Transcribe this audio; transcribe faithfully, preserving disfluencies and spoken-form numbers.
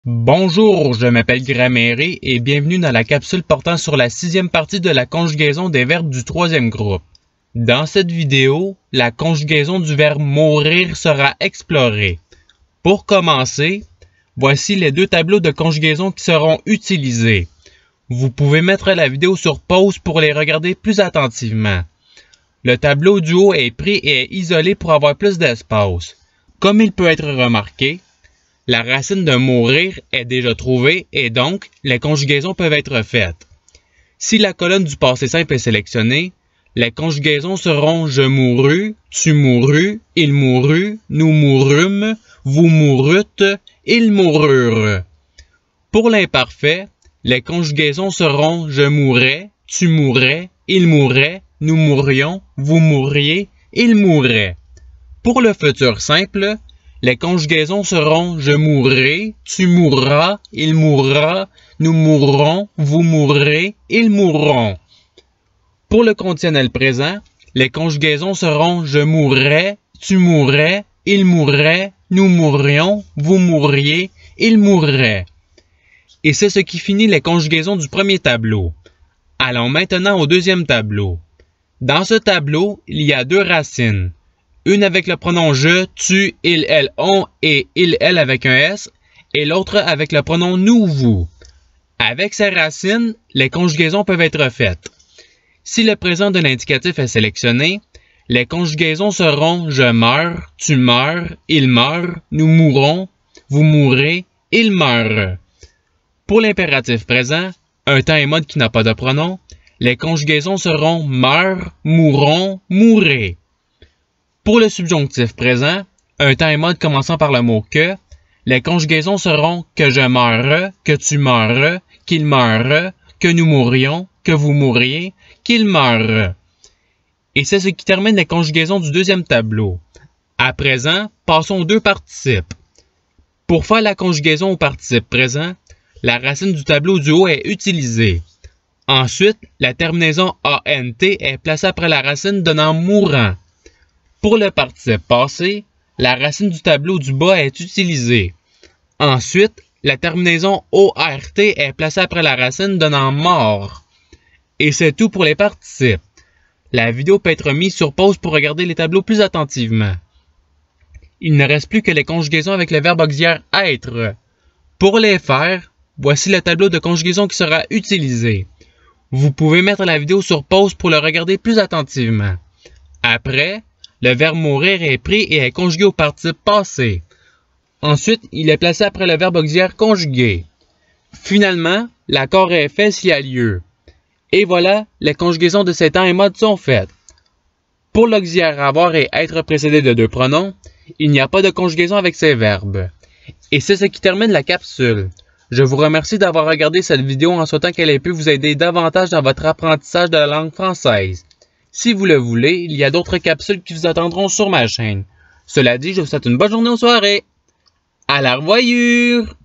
Bonjour, je m'appelle Grammaire et bienvenue dans la capsule portant sur la sixième partie de la conjugaison des verbes du troisième groupe. Dans cette vidéo, la conjugaison du verbe mourir sera explorée. Pour commencer, voici les deux tableaux de conjugaison qui seront utilisés. Vous pouvez mettre la vidéo sur pause pour les regarder plus attentivement. Le tableau du haut est pris et est isolé pour avoir plus d'espace. Comme il peut être remarqué, la racine de mourir est déjà trouvée et donc les conjugaisons peuvent être faites. Si la colonne du passé simple est sélectionnée, les conjugaisons seront je mourus, tu mourus, il mourut, nous mourûmes, vous mourûtes, ils moururent. Pour l'imparfait, les conjugaisons seront je mourrais, tu mourrais, il mourrait, nous mourrions, vous mourriez, ils mourraient. Pour le futur simple, les conjugaisons seront je mourrai, tu mourras, il mourra, nous mourrons, vous mourrez, ils mourront. Pour le conditionnel présent, les conjugaisons seront je mourrai, tu mourrais, il mourrait, nous mourrions, vous mourriez, ils mourraient. Et c'est ce qui finit les conjugaisons du premier tableau. Allons maintenant au deuxième tableau. Dans ce tableau, il y a deux racines. Une avec le pronom je, tu, il, elle, on et il, elle avec un S, et l'autre avec le pronom nous, vous. Avec ces racines, les conjugaisons peuvent être faites. Si le présent de l'indicatif est sélectionné, les conjugaisons seront je meurs, tu meurs, il meurt, nous mourrons, vous mourrez, il meurt. Pour l'impératif présent, un temps et mode qui n'a pas de pronom, les conjugaisons seront meurt, mourront, mourrez. Pour le subjonctif présent, un temps et mode commençant par le mot que, les conjugaisons seront que je meure, que tu meurs, qu'il meure, que nous mourrions, que vous mourriez, qu'il meure. Et c'est ce qui termine les conjugaisons du deuxième tableau. À présent, passons aux deux participes. Pour faire la conjugaison au participe présent, la racine du tableau du haut est utilisée. Ensuite, la terminaison ant est placée après la racine donnant mourant. Pour le participe passé, la racine du tableau du bas est utilisée. Ensuite, la terminaison ort est placée après la racine donnant mort. Et c'est tout pour les participes. La vidéo peut être mise sur pause pour regarder les tableaux plus attentivement. Il ne reste plus que les conjugaisons avec le verbe auxiliaire être. Pour les faire, voici le tableau de conjugaison qui sera utilisé. Vous pouvez mettre la vidéo sur pause pour le regarder plus attentivement. Après, le verbe mourir est pris et est conjugué au participe passé. Ensuite, il est placé après le verbe auxiliaire conjugué. Finalement, l'accord est fait s'il y a lieu. Et voilà, les conjugaisons de ces temps et modes sont faites. Pour l'auxiliaire avoir et être précédé de deux pronoms, il n'y a pas de conjugaison avec ces verbes. Et c'est ce qui termine la capsule. Je vous remercie d'avoir regardé cette vidéo en souhaitant qu'elle ait pu vous aider davantage dans votre apprentissage de la langue française. Si vous le voulez, il y a d'autres capsules qui vous attendront sur ma chaîne. Cela dit, je vous souhaite une bonne journée ou soirée. À la revoyure!